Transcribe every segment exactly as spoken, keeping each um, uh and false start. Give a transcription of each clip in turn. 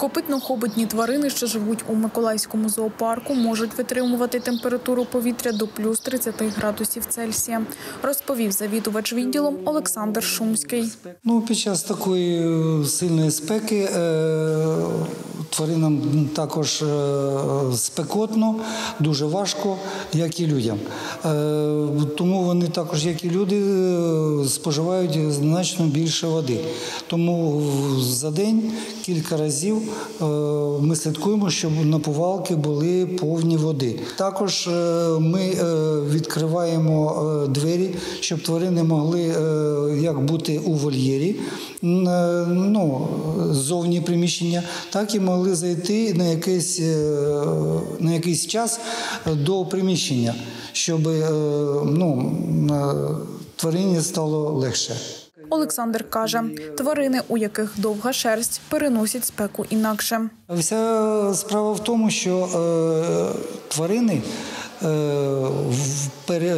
Копитно-хоботні тварини, що живуть у Миколаївському зоопарку, можуть витримувати температуру повітря до плюс тридцяти градусів Цельсія, розповів завідувач відділом Олександр Шумський. Ну, під час такої сильної спеки е, тваринам також е, спекотно, дуже важко, як і людям. Е, тому вони також, як і люди, споживають значно більше води. Тому за день кілька разів е, ми слідкуємо, щоб напувалки були повні води. Також е, ми е, відкриваємо е, двері, щоб тварини могли е, як бути у вольєрі, е, ну, ззовні приміщення, так і могли зайти на якийсь, е, на якийсь час до приміщення, щоб е, ну, е, тварині стало легше. Олександр каже, тварини, у яких довга шерсть, переносять спеку інакше. Вся справа в тому, що е, тварини е, в, пере,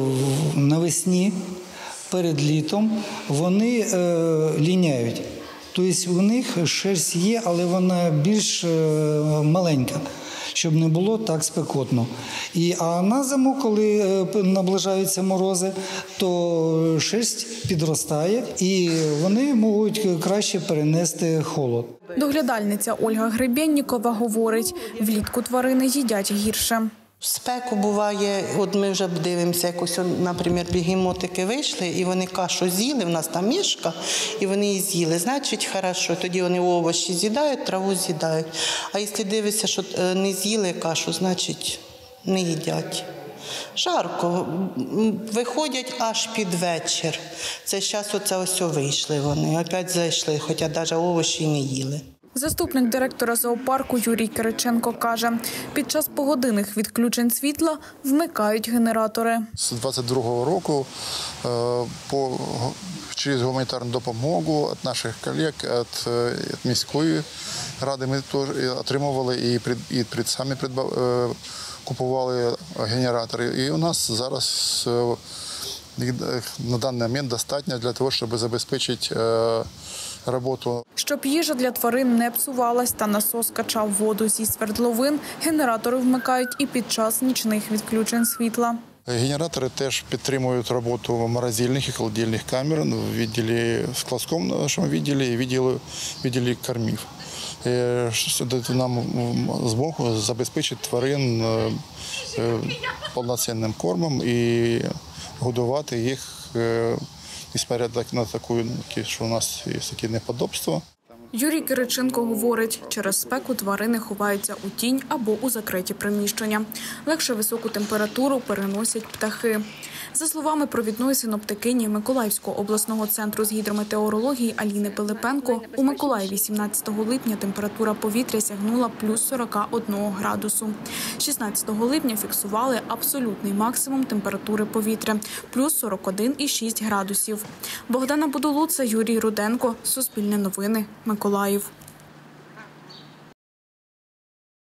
навесні, перед літом, вони е, ліняють. Тобто у них шерсть є, але вона більш е, маленька, щоб не було так спекотно. І, а на зиму, коли наближаються морози, то шерсть підростає і вони можуть краще перенести холод. Доглядальниця Ольга Гребєннікова говорить, влітку тварини їдять гірше. В спеку буває, от ми вже дивимося, якось, наприклад, бігемотики вийшли, і вони кашу з'їли, в нас там мішка, і вони її з'їли. Значить, хорошо, тоді вони овочі з'їдають, траву з'їдають. А якщо дивишся, що не з'їли кашу, значить не їдять. Жарко, виходять аж під вечір. Це зараз оце ось вийшли вони, опять зайшли, хоча навіть овочі не їли. Заступник директора зоопарку Юрій Кириченко каже, під час погодинних відключень світла вмикають генератори. З двадцять другого року по, через гуманітарну допомогу від наших колег, від, від міської ради ми отримували і, і, і самі придбав, купували генератори. І у нас зараз на даний момент достатньо для того, щоб забезпечити роботу. Щоб їжа для тварин не псувалась та насос качав воду зі свердловин, генератори вмикають і під час нічних відключень світла. Генератори теж підтримують роботу морозильних і холодильних камер в відділі, в складському нашому відділі і відділі, відділі кормів. Що дає нам змогу забезпечити тварин повноцінним кормом і годувати їх, несмотря на таку, що у нас є такі неподобства. Юрій Кириченко говорить, через спеку тварини ховаються у тінь або у закриті приміщення. Легше високу температуру переносять птахи. За словами провідної синоптикині Миколаївського обласного центру з гідрометеорології Аліни Пилипенко, у Миколаєві сімнадцятого липня температура повітря сягнула плюс сорок один градусу. шістнадцятого липня фіксували абсолютний максимум температури повітря – плюс сорок один і шість градусів. Богдана Будулуца, Юрій Руденко, Суспільне новини, Миколаїв.